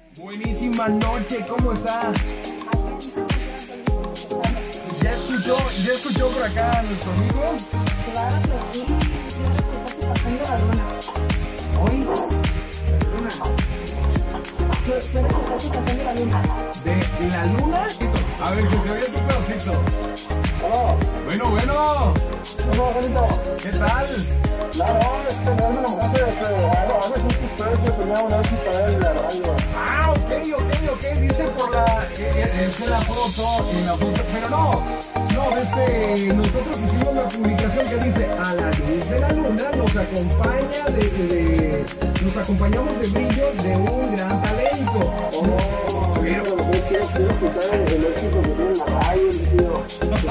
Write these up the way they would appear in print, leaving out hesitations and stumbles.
Buenísima noche, ¿cómo está? ¿Ya escuchó por acá a nuestro amigo? Claro que sí. Pasando la luna. ¿Hoy? Pasando la luna. ¿De la luna? A ver, que se oye tu pedacito. Bueno. ¿Qué tal? Claro, tenerme la mujer a veces ustedes tenían una éxito en la radio. Ah, ok. Dice por la foto, pero no, nosotros hicimos la publicación que dice a la luz de la luna nos acompañamos de brillo de un gran talento. Quiero escuchar el éxito que tiene la radio, tío.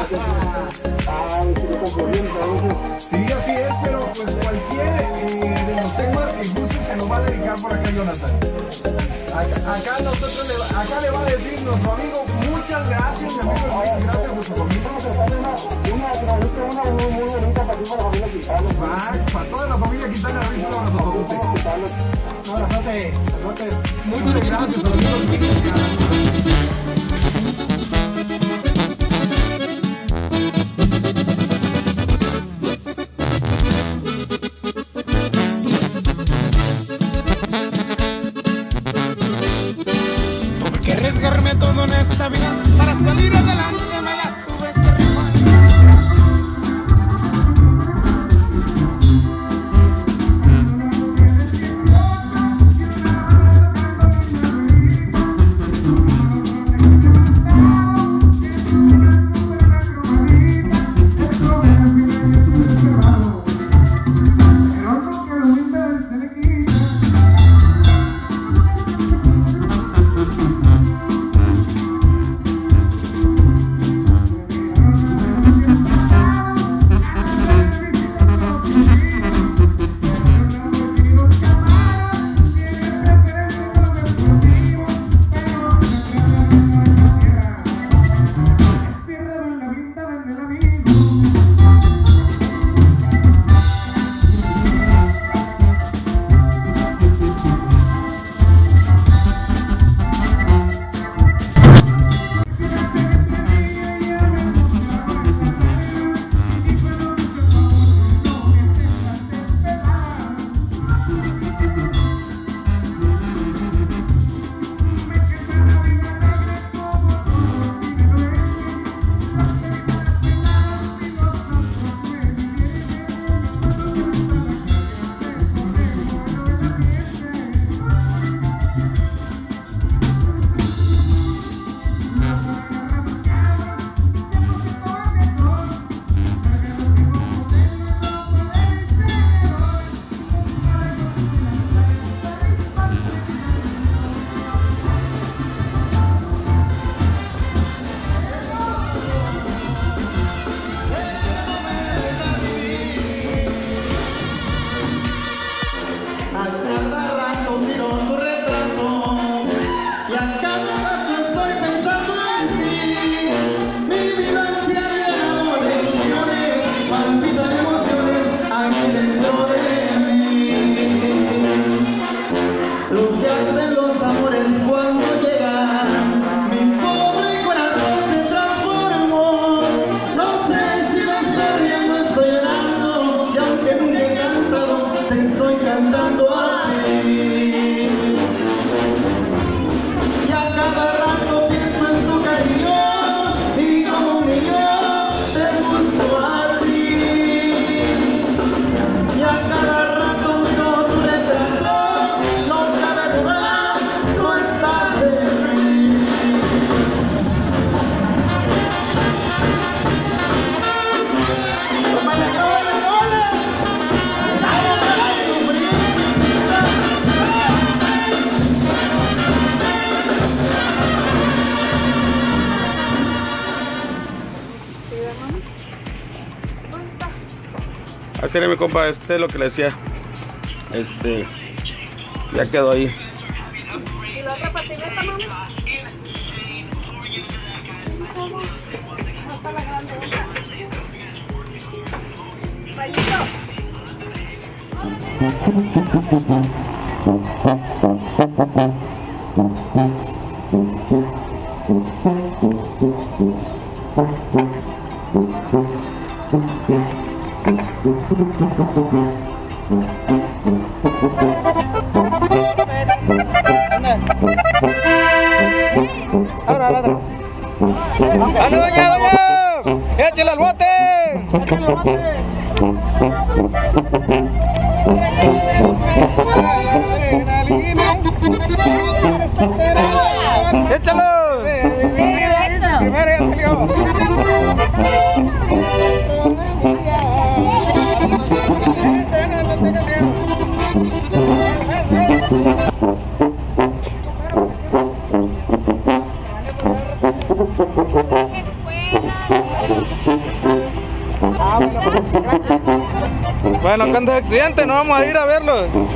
Me confundiendo a veces. Sí, así es, pero pues cualquier de los temas que guste se nos va a dedicar por acá Jonathan. Acá le va a decir nuestro amigo, muchas gracias, mi amigo, gracias a su familia. Una muy bonita para toda la familia Quintana. Para toda la familia Quintana, un abrazote. Un abrazote. Muchas gracias, amigos. Tuve que arriesgarme todo en esta vida para salir adelante, me la tuve que rifar. Así era mi compa, es lo que le decía. Ya quedó ahí. ¿Y la otra patineta, mami? ¿Cómo? No está la grande. Vallito. ¡Dale, doña! ¡Échale al bote! ¡Échale al bote! ¡Échalo! Primero ya salió. Bueno, cuando es accidente no vamos a ir a verlo.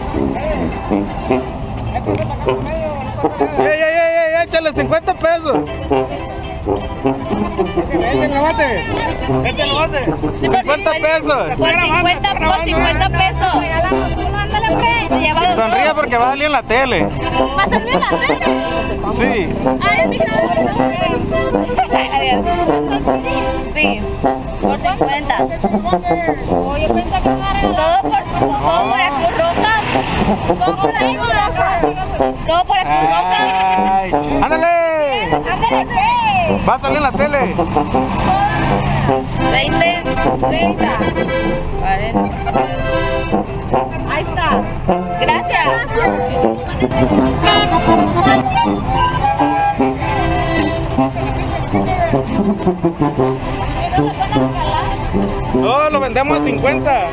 ¡Ey! ¡Échale 50 pesos! ¡Échale el bate! ¡Échale el bate! 50 pesos. Por 50 pesos. Sonríe porque va a salir en la tele. ¿Va a salir en la tele? Sí. Ay, mija. Sí, por 50. Oye, pensé que todo por la Cruz Roja. Todo por la Cruz Roja. ¡Ándale! Va a salir en la tele. 20, 30, 40. Ahí está. Gracias. No, lo vendemos a 50.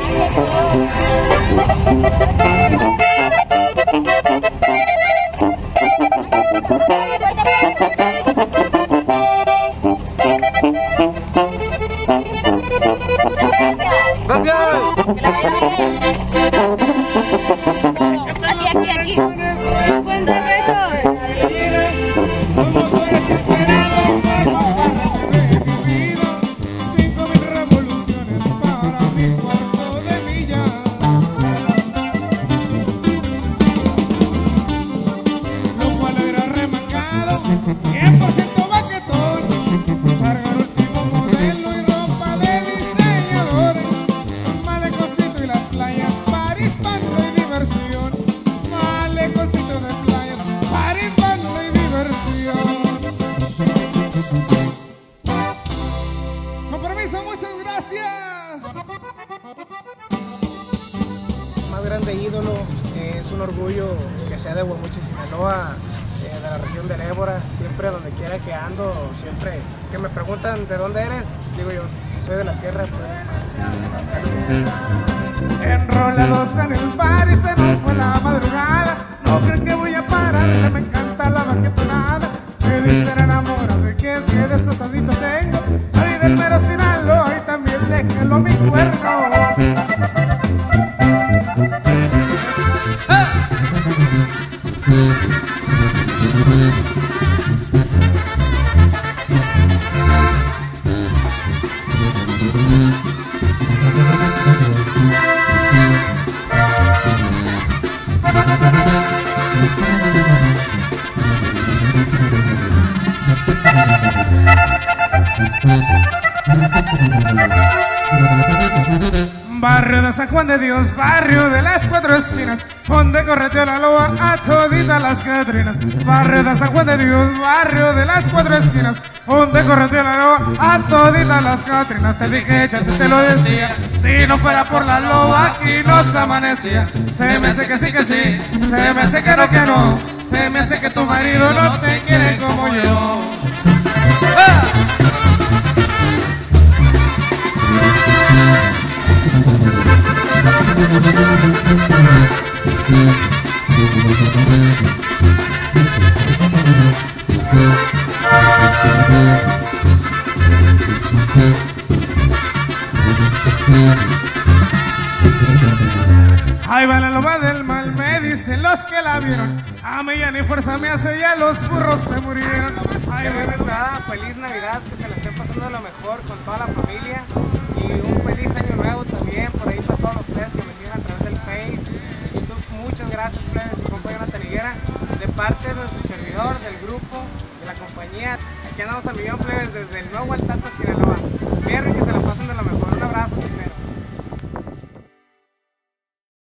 Gracias. Aquí. 50 pesos. Más grande ídolo, es un orgullo que sea de Guamuchil, Sinaloa, de la región de Ébora. Siempre donde quiera que ando, siempre que me preguntan de dónde eres, digo yo soy de la tierra. Enrolados en el bar y se nos fue la madrugada. No creo que voy a parar, que me encanta la baquetonada. Me viste enamorado de que de esos toditos tengo. Soy del mero Sinaloa y también déjenlo mi cuerno. Barrio de San Juan de Dios, barrio de las cuatro esquinas, donde correteó la loa a toditas las catrinas. Barrio de San Juan de Dios, barrio de las cuatro esquinas, donde correteó la loa a toditas las catrinas. Te dije, échate, te lo decía, si no fuera por la loa aquí nos amanecía. Se me hace que sí, se me hace que no, se me hace que tu marido no te quiere como yo. ¡Ah! Ahí va la loba del mal, me dicen los que la vieron. A mí ya ni fuerza me hace, ya los burros se murieron. Ay, de verdad, feliz Navidad, que se la estén pasando lo mejor con toda la familia. Y un feliz año nuevo también, por ahí para todos los ustedes que me siguen a través del Face, YouTube. Muchas gracias, ustedes, mi compañera Taniguera. parte de su servidor, del grupo, de la compañía. Aquí andamos al millón, plebes, desde el Nuevo Altata, Sinaloa. Fierro y que se la pasen de la